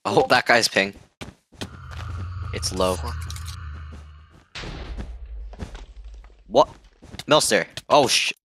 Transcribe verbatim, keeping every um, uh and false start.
Oh, that guy's ping. It's low. What? Milster. Oh sh.